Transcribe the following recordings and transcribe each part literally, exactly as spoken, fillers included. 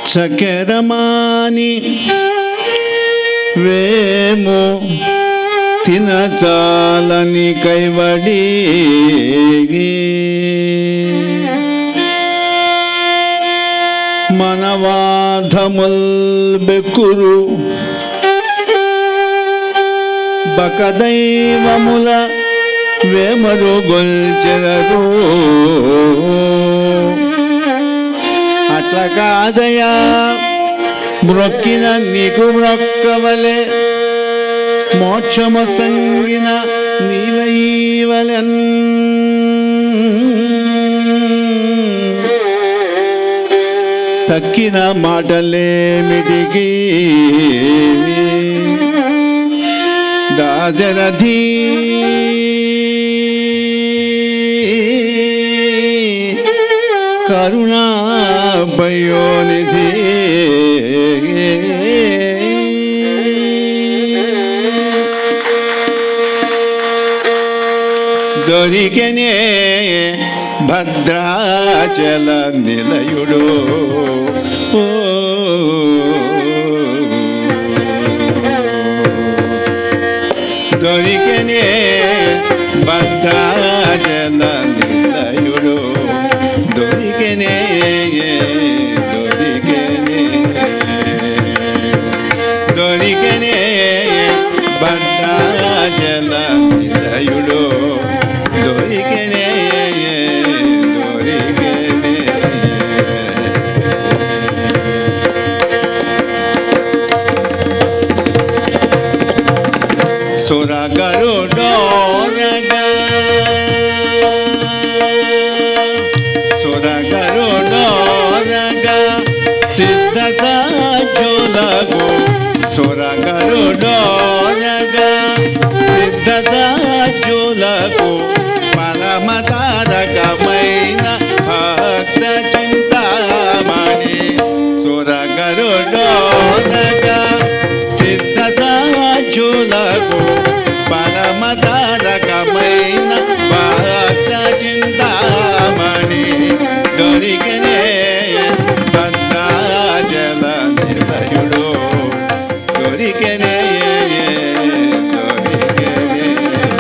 చకెరమాని వేము తినచాలని కైవడి మనవాధముల్ బెక్కురు బకదైవముల వేమరు గొల్చెదరు అట్ల కాదయా మ్రొక్కిన నీకు మ్రొక్కవలే మోక్షము సంగిన నీవైవలెన్ తక్కిన మాటలేమిటికి దాశరథి కరుణాపయోనిధి దొరికెనే భద్రాచల నిలయుడు దొరికెనే భద్రాచల నిలయుడు దొరికెనే దొరికెనే దొరికెనే భద్రాచల నిలయుడు దొరికెనే దొరికెనే సురగరుడోరగా సురగరుడోరగా సిద్ధ సాధ్యులకు సురగరుడోరగా సిద్ధ సాధ్యులకు పరమతారకమైన భక్త చింతామణి సురగరుడోరగా సిద్ధ సాధ్యులకు పరమతారకమైన భక్త చింతామణి దొరికనే భద్రాచల నిలయుడు దొరికనే దొరికనే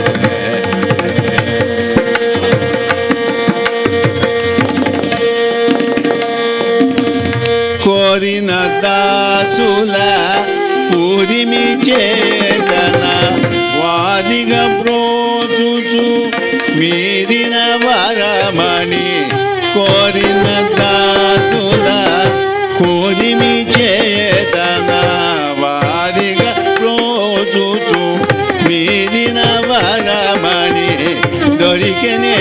కోరిన దాసుల పూరిమి చేతన వాదిగా ప్రోచుచు మీరిన వరమణి కోరిన దాసుల కోరిమి చేతన వాదిగా ప్రోచుచు మీరిన వరమణి దొరికనే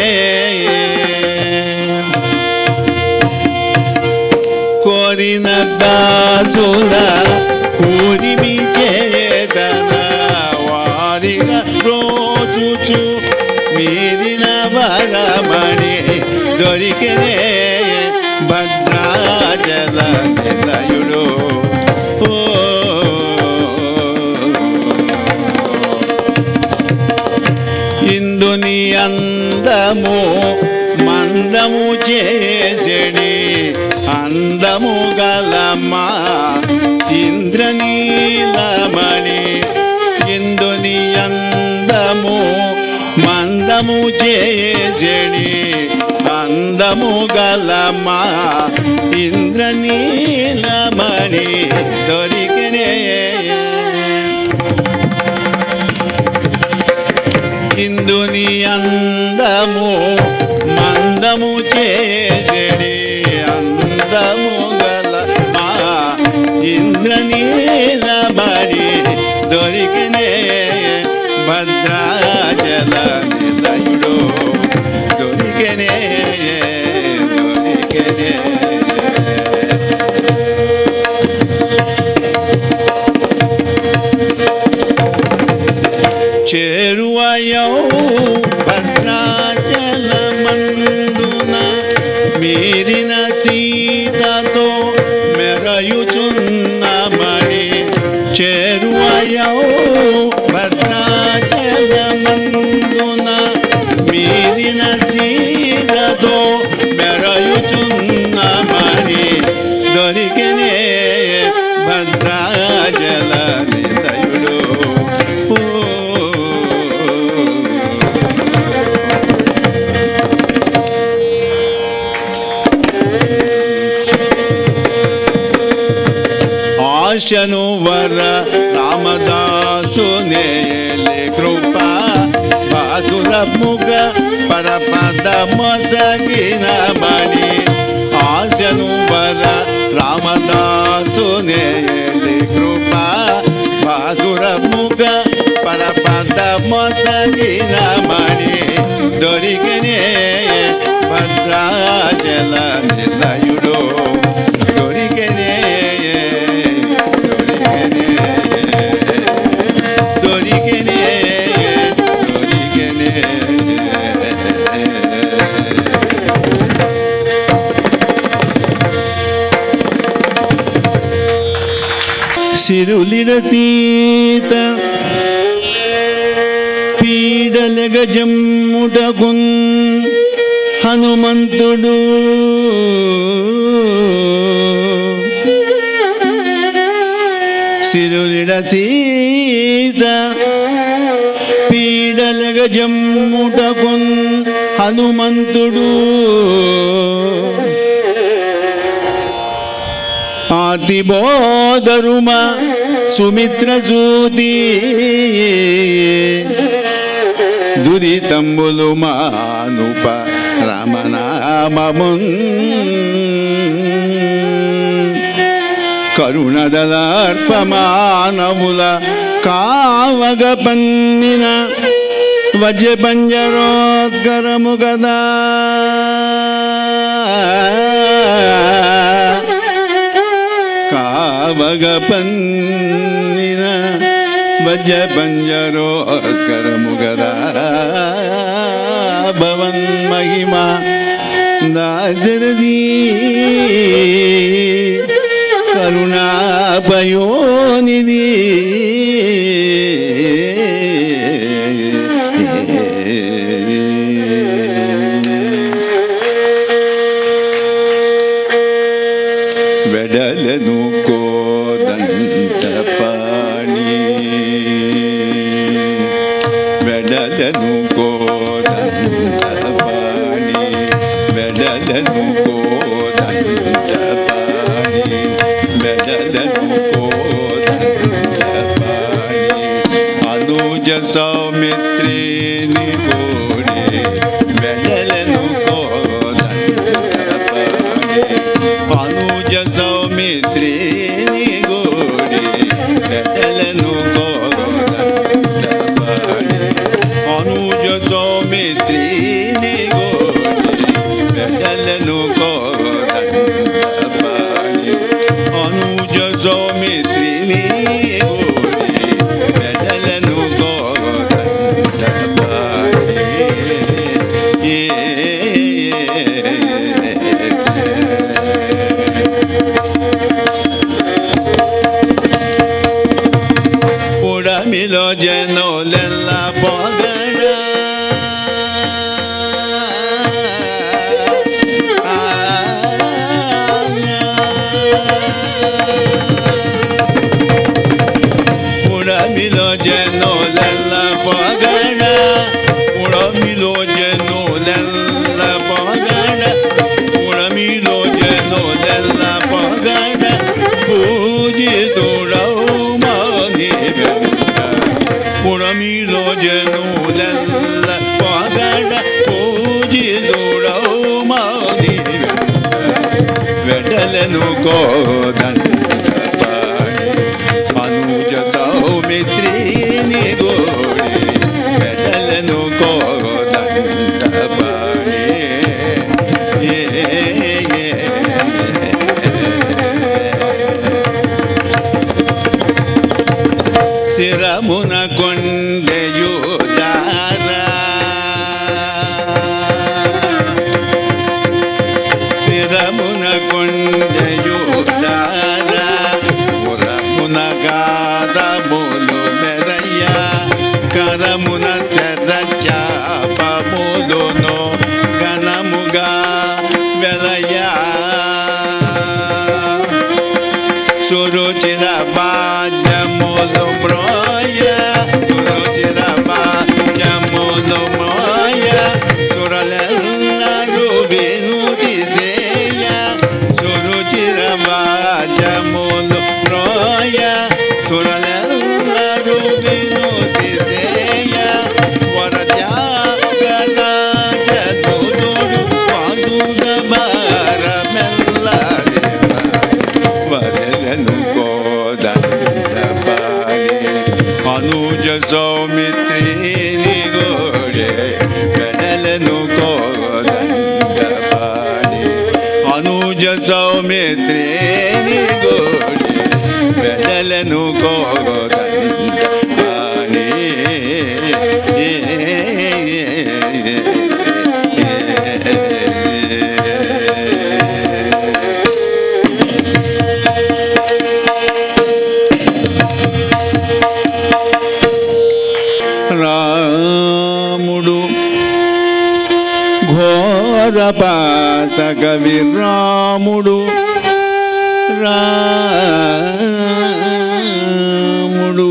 కోరిన దాసుల కూరిమి చేతన వారిగా రోజుచు మీరిన వరమణి దొరికనే భద్రాచల నిలయుడు ఇందుని అందము మందము చేసెడి అందము గలమా ఇంద్రనీలమణి ఇందుని అందము మందము చేసెడి అందము గలమా ఇంద్రనీలమణి దొరికనే ఇందుని అందము మందము చేసెడి అందము గల మా ఇంద్రనీలమణి దొరికినే భద్రాచల నిలయుడు దొరికినే దొరికినే చేరువయౌ భద్రాచల మందున మీరిన సీతతో మెరయుచున్నమణి చేరువయౌ భద్రాచల మందున మీరిన సీతతో మెరయుచున్నమణి దొరికినే ఆశను వర రామదాసు నేలే కృపా బాసుర ముగ పరపద మొసగిన మణి ఆశను వర రామదాసు నేలే కృపా బాసుర ముగ పరపద మొసగిన మణి దొరికనే భద్రాచల నిలయుడు దొరికనే దొరికనే దొరికనే దొరికనే సిరులిడ సీత పీడల గజమ్ముటకున్ హనుమంతుడు సిరులిడ సీత పీడల గజమ్ముటకున్ హనుమంతుడు ఆతిబోధరుమ సుమిత్ర సూతి దురితంబులు మానుప రమనామమున్ కరుణదలార్పమానముల కావగ పన్నిన వజ్ర పంజరోద్గరము గదా కావగ పన్నిన వజ్ర పంజరోద్గరము గదా భవన్ మహిమా దాశరథీ కరుణాపయోనిధి వెడలను కోదంట పాణి వెడలను కోదంట పాణి వెడలను కోదంట పాణి వెడలను కోదంట పాణి అనుజ సౌమిత్రిని కోడి వెడలను కోదంట పాణి అనుజ సౌమిత్రిని కోడి వెడలను కోదంట పాణి అనుజ సౌమిత్రిని కోడి వెడలను కోదంట పాణి అనుజ సౌమిత్రిని కోడి వెడలను కోదంట పాణి పుడమిలో జనులెల్ల పొగడ పుడమిలో జనులెల్ల పొగడ పుడమిలో జనులెల్ల పొగడ పుడమిలో జనులెల్ల పొగడ పూజితుడవు మని పుడమిలో జనులెల్ల పొగడ పూజితుడవు మని వెడలను కోదంట పాణి అనుజ సౌమిత్రిని గోడి వెడలను కోదంట పాణి శిరమున కొండెయు దారా శిరమున కొండెయు దారా పురమున గాదములు మెరయ్య కరమున శరచాపములును ఘనముగా వెలయ సురుచిర బాజ్యములు మ్రోయ సురుచిర బాజ్యములు మ్రోయ సురలెల్లరు వినుతి చేయ సురుచిర బాజ్యములు మ్రోయ భుజ సౌమిత్రి గోడి వెడలను కోగని రాముడు ఘోర పాతక విరాముడు రాముడు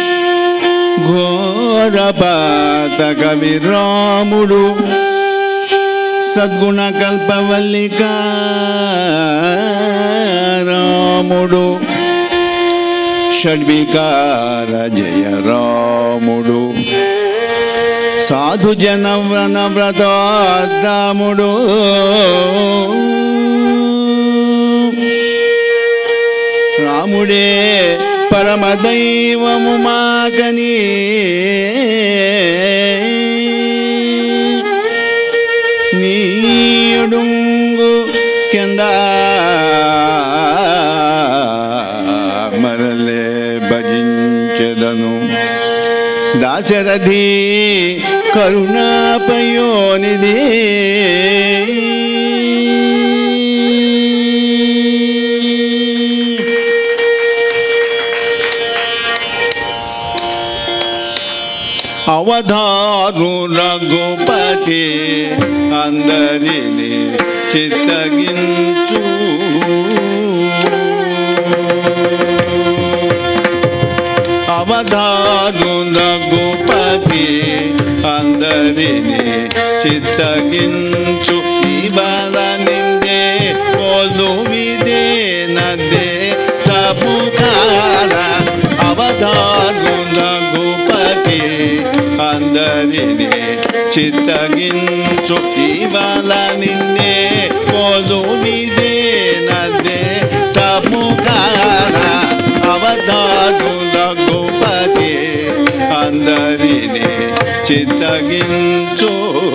ఘోర పాతక విరాముడు సద్గుణ కల్పవల్లిక రాముడు షడ్వికార జయ రాముడు సాధు జనవ్రన వ్రతోద్దాముడు రాముడే పరమదైవము మాకని నీయుడుంగు కింద మరలే భజించెదను దాశరథి కరుణాపయోనిధి అవధారు రఘుపతి అందరిని చిత్తగించు అవధారు రఘుపతి అందరిని చిత్తగించు ఇవాళ నిందే కొలువిదే నదే సపుకార అవధారు రఘుపతి అందరిని చిత్తగించు ఇవాళ నిన్నే కొలువిదే నదే సపుకార అవధారు రఘుపతి అందరిని చిత్తగించు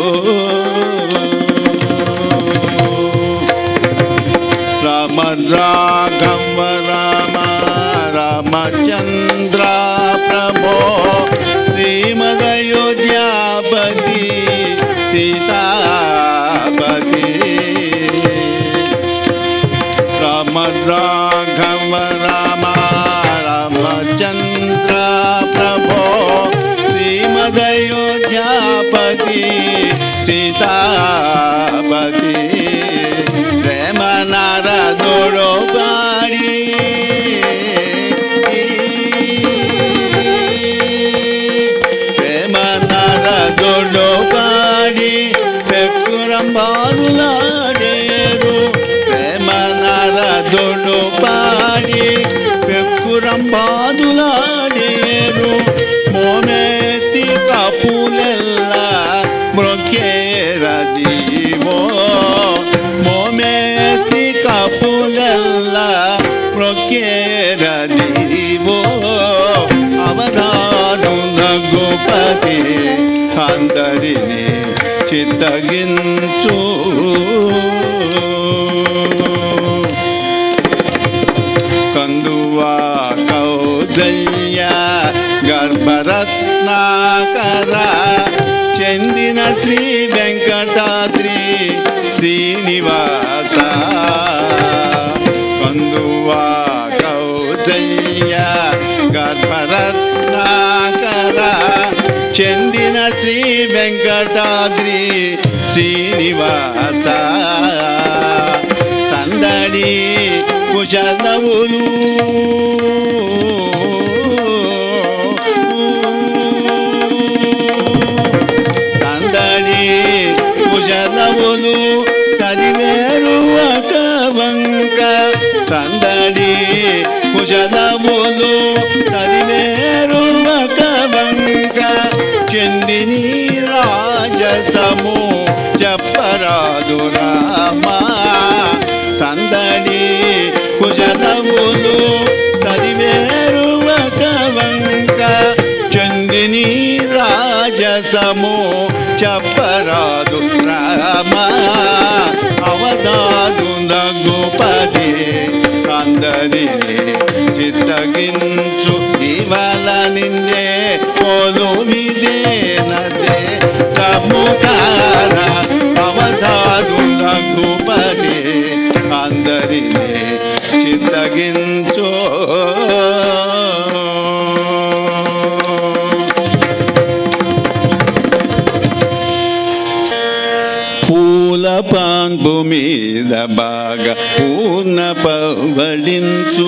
రామ రాఘవ రామ రామచంద్ర ప్రభో శ్రీమదయోధ్యాపతి సీతాపతి రామ రాఘవ రామ రామచంద్ర ప్రభో శ్రీమదయోధ్యాపతి సీతాపతి ప్రేమ నారదుడు పాడి ప్రేమ నారదుడు పాడి పెక్కురంబారులాడేరు ప్రేమ నారదుడు పాడి పెక్కురంబాదులాడేరు మోమెత్తి కపులెల్ల మ్రొక్కేరదీవో మోమెత్తి కపులెల్ల మ్రొక్కేరదీవో అవధారు రఘుపతి అందరిని చిత్తగించు కందువా కౌసల్య గర్భరత్నాకర చెందిన శ్రీ వెంకటాద్రి శ్రీనివాస కందువా కౌసల్య గర్భరత్నాకర చెందిన శ్రీ వెంకటాద్రి శ్రీనివాస సందడి కుశలవులు సందడి కుశలవులు చదివేరు ఒక వంక సందడి కుశలవులు చదివేరు ఒక వంక చెందిని రాజసము చెప్పరాదు రామా సందడి కుశలములు చదివేరు ఒక వంక చందిని రాజసము చెప్పరాదు రామ అవధారు రఘు చిత్తగించు ఇవాళ నిన్నే కొలువిదేనదే సముఖార అవతారుల భూపతి అందరినీ చిత్తగించు పూల పాన్పు మీద బాగా పూర్ణ పవడించు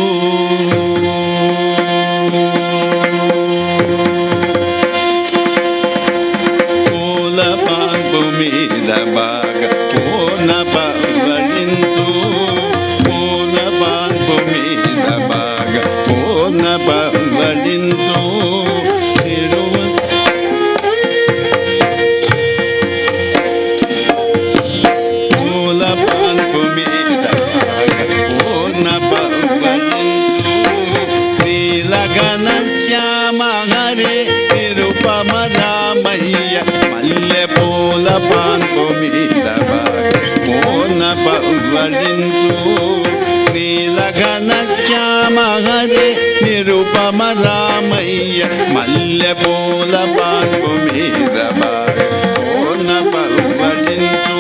పూల పాన్పు మీద బాగా పూర్ణ పవడించు పూల పాన్పు మీద బాగా పూర్ణ పవడించు మల్లె పూల పాన్పు మీద పూర్ణ పవడించు నీలఘన శ్యామ హరే నిరుపమ రామయ్య మల్లె పూల పాన్పు మీద పూర్ణ పవడించు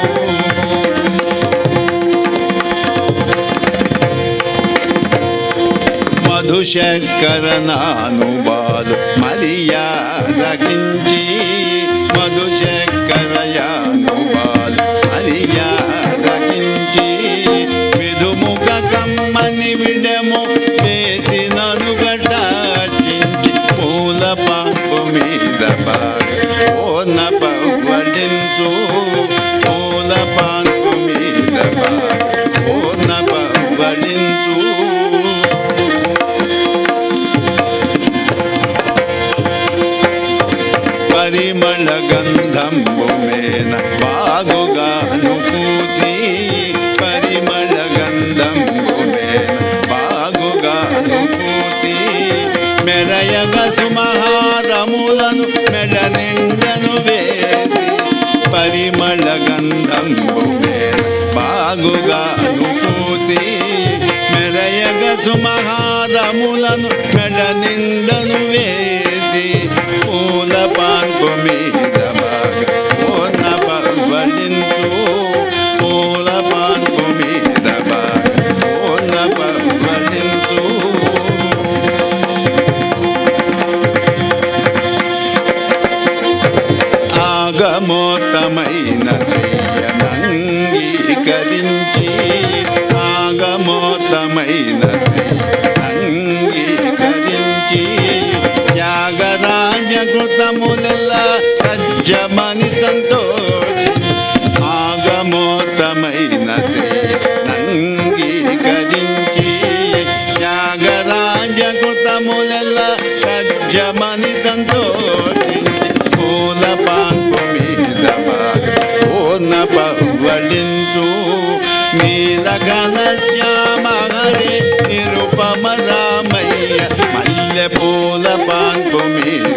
మధుశంకర నానుబాలు మర్యాదకించి మధుశంకర యానుబాలు మర్యాదకించి విధుముఖ కమ్మని విడము వేసినను గటాచించి పూల పాన్పు మీద పూర్ణ పవడించు పూల పాన్పు మీద పూర్ణ పవడించు పరిమళ గంధంబు మేన బాగుగాను పూసి పరిమళ గంధంబు మేన బాగుగాను పూసి మెరయగ సుమహారములను మెడ నిండను వేసి పరిమళ గంధంబు మేన బాగుగాను పూసి మెరయగ సుమహారములను మెడ నిండను వేసి పూల పాన్పు మీద పూర్ణ పవడించు పూల పాన్పు మీద పూర్ణ పవడించు ఆగమోత్తమైన శ్రీయనంగీకరించి ఆగమోత్తమైన అంగీకరించి త్యాగరాజకృతములెల్ల సజ్జమని సంతోషి ఆగమోత్తమైన నంగీకరించి త్యాగరాజకృతములెల్ల సజ్జమని సంతోషి పూల పాన్పు మీద పూర్ణ పవడించు నీలఘన శ్యామ హరే నిరుపమ రామయ్య మల్లె పూల పాన్పు మీద